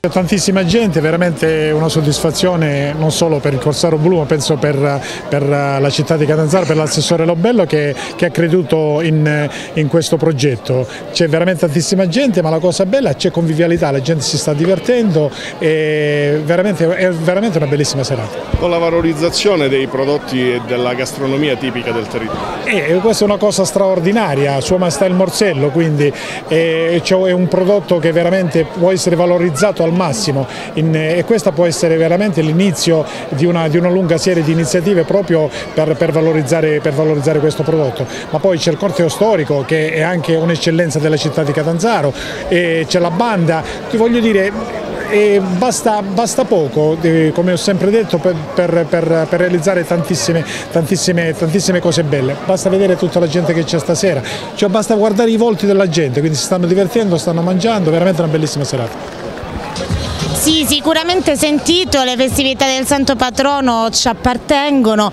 Tantissima gente, veramente una soddisfazione non solo per il Corsaro Blu, ma penso per la città di Catanzaro, per l'assessore Lobello che ha creduto in questo progetto. C'è veramente tantissima gente, ma la cosa bella c'è convivialità, la gente si sta divertendo e è veramente una bellissima serata. Con la valorizzazione dei prodotti e della gastronomia tipica del territorio. Questa è una cosa straordinaria, Sua Maestà il Morsello, quindi è un prodotto che veramente può essere valorizzato al massimo e questa può essere veramente l'inizio di una lunga serie di iniziative proprio per valorizzare questo prodotto. Ma poi c'è il corteo storico che è anche un'eccellenza della città di Catanzaro, c'è la banda, ti voglio dire. Basta poco, come ho sempre detto, per realizzare tantissime cose belle. Basta vedere tutta la gente che c'è stasera, cioè basta guardare i volti della gente, quindi si stanno divertendo, stanno mangiando, veramente una bellissima serata. Sì, sicuramente sentito, le festività del Santo Patrono ci appartengono,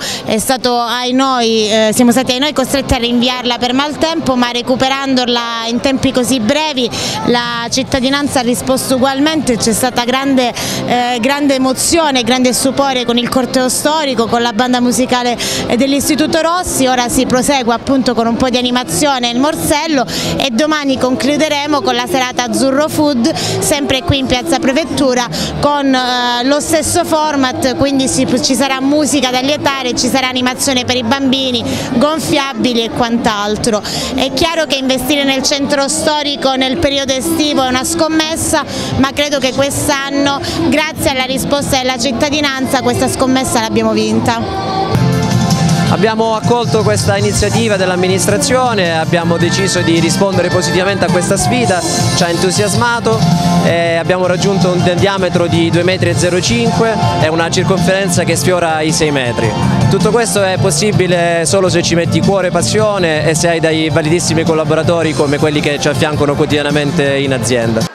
siamo stati ai noi costretti a rinviarla per maltempo, ma recuperandola in tempi così brevi la cittadinanza ha risposto ugualmente, c'è stata grande emozione, grande stupore con il corteo storico, con la banda musicale dell'Istituto Rossi. Ora si prosegue appunto con un po' di animazione il Morsello e domani concluderemo con la serata Azzurro Food, sempre qui in Piazza Prefettura, con lo stesso format, quindi ci sarà musica da lietare, ci sarà animazione per i bambini, gonfiabili e quant'altro. È chiaro che investire nel centro storico nel periodo estivo è una scommessa, ma credo che quest'anno, grazie alla risposta della cittadinanza, questa scommessa l'abbiamo vinta. Abbiamo accolto questa iniziativa dell'amministrazione, abbiamo deciso di rispondere positivamente a questa sfida, ci ha entusiasmato, abbiamo raggiunto un diametro di 2,05 m e una circonferenza che sfiora i 6 metri. Tutto questo è possibile solo se ci metti cuore e passione e se hai dei validissimi collaboratori come quelli che ci affiancano quotidianamente in azienda.